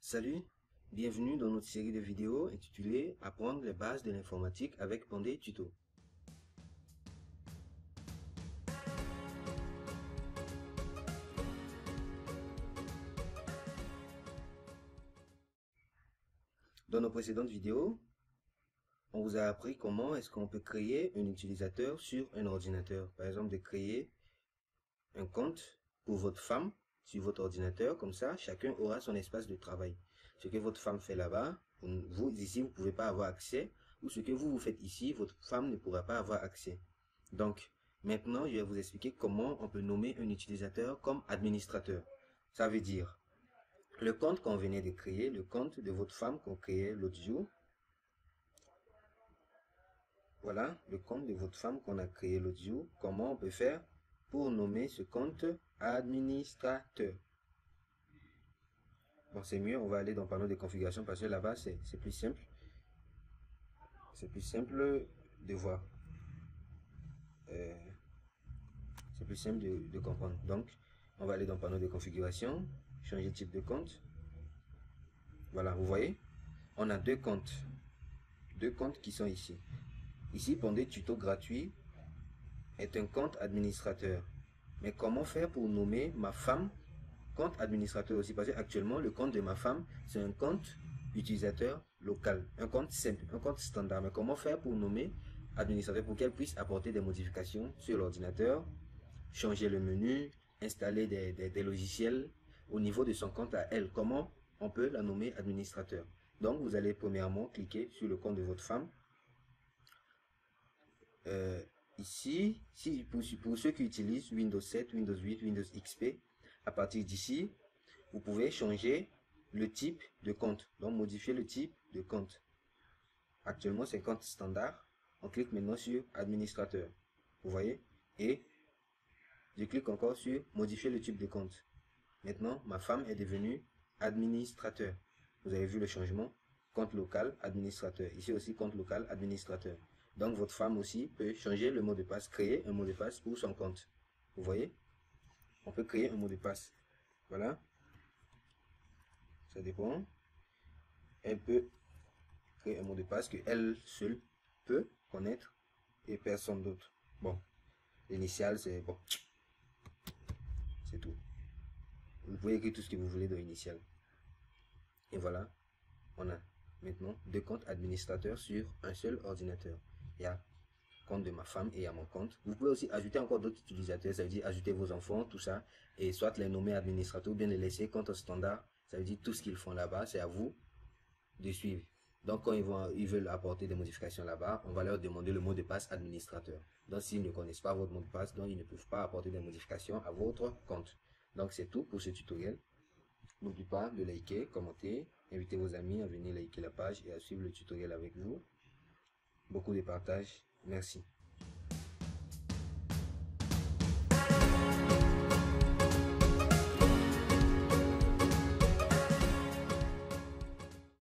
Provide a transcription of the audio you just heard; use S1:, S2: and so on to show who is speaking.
S1: Salut, bienvenue dans notre série de vidéos intitulée Apprendre les bases de l'informatique avec Pandé Tuto. Dans nos précédentes vidéos, on vous a appris comment est-ce qu'on peut créer un utilisateur sur un ordinateur. Par exemple, de créer un compte pour votre femme sur votre ordinateur. Comme ça, chacun aura son espace de travail. Ce que votre femme fait là-bas, vous ici, vous ne pouvez pas avoir accès. Ou ce que vous faites ici, votre femme ne pourra pas avoir accès. Donc, maintenant, je vais vous expliquer comment on peut nommer un utilisateur comme administrateur. Ça veut dire, le compte qu'on venait de créer, le compte de votre femme qu'on créait l'autre jour. Voilà, le compte de votre femme qu'on a créé l'autre jour. Comment on peut faire pour nommer ce compte administrateur? Bon, c'est mieux, on va aller dans le panneau de configuration parce que là-bas, c'est plus simple. C'est plus simple de voir. C'est plus simple de comprendre. Donc, on va aller dans le panneau de configuration, changer de type de compte. Voilà, vous voyez, on a deux comptes qui sont ici. Ici, Pandé Tuto gratuit est un compte administrateur. Mais comment faire pour nommer ma femme compte administrateur aussi? Parce qu'actuellement, le compte de ma femme, c'est un compte utilisateur local, un compte simple, un compte standard. Mais comment faire pour nommer administrateur pour qu'elle puisse apporter des modifications sur l'ordinateur, changer le menu, installer des logiciels au niveau de son compte à elle? Comment on peut la nommer administrateur? Donc, vous allez premièrement cliquer sur le compte de votre femme. Ici, pour ceux qui utilisent Windows 7, Windows 8, Windows XP, à partir d'ici, vous pouvez changer le type de compte. Donc, modifier le type de compte. Actuellement, c'est compte standard. On clique maintenant sur administrateur. Vous voyez? Et je clique encore sur modifier le type de compte. Maintenant, ma femme est devenue administrateur. Vous avez vu le changement? Compte local, administrateur. Ici aussi, compte local, administrateur. Donc, votre femme aussi peut changer le mot de passe, créer un mot de passe pour son compte. Vous voyez? On peut créer un mot de passe. Voilà. Ça dépend. Elle peut créer un mot de passe que elle seule peut connaître et personne d'autre. Bon. L'initial, c'est bon. C'est tout. Vous pouvez écrire tout ce que vous voulez dans l'initial. Et voilà. On a maintenant deux comptes administrateurs sur un seul ordinateur. Il y a le compte de ma femme et il y a mon compte. Vous pouvez aussi ajouter encore d'autres utilisateurs, ça veut dire ajouter vos enfants, tout ça, et soit les nommer administrateurs ou bien les laisser compte standard. Ça veut dire tout ce qu'ils font là-bas, c'est à vous de suivre. Donc quand ils veulent apporter des modifications là-bas, on va leur demander le mot de passe administrateur. Donc s'ils ne connaissent pas votre mot de passe, donc ils ne peuvent pas apporter des modifications à votre compte. Donc c'est tout pour ce tutoriel. N'oubliez pas de liker, commenter, inviter vos amis à venir liker la page et à suivre le tutoriel avec vous. Beaucoup de partage. Merci.